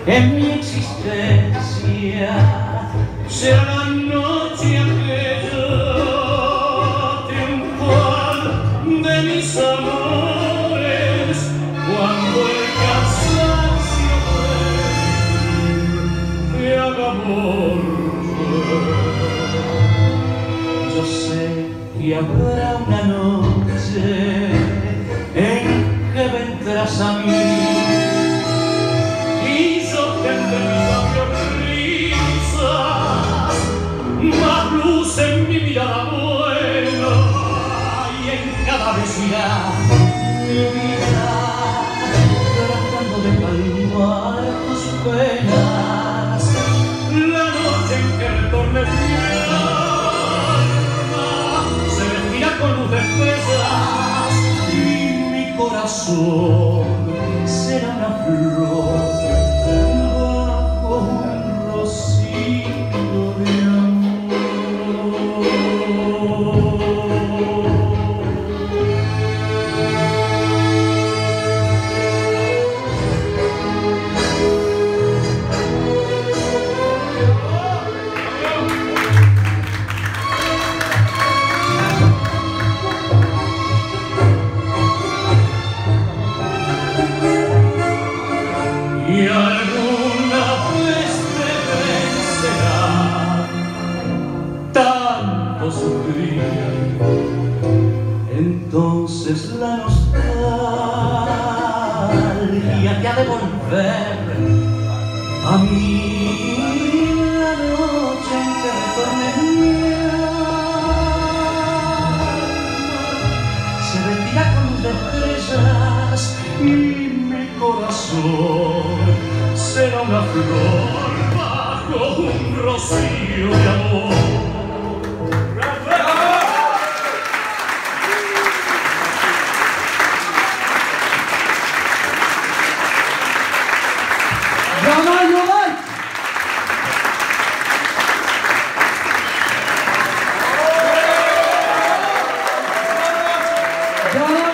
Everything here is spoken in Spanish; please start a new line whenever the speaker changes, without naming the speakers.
en mi existencia. Será la noche aquella triunfal de mis amores, cuando el cansancio te haga volver. Yo sé que habrá una noche en que vendrás a mí y yo tendré mis labios risas, más luz en mi mirada buena, y en cada vez irá mi vida tratando de calmar tus penas. La noche en que retorne mi alma se vestirá con luz de estrellas y mi corazón será una flor bajo un rocío de y alguna vez te vencerá tanto sufrir. Entonces la nostalgia te ha de volver a mí. La noche en que retorne mi alma se vestirá con luz de estrellas y mi corazón será una flor bajo un rocío de amor.
Bravo!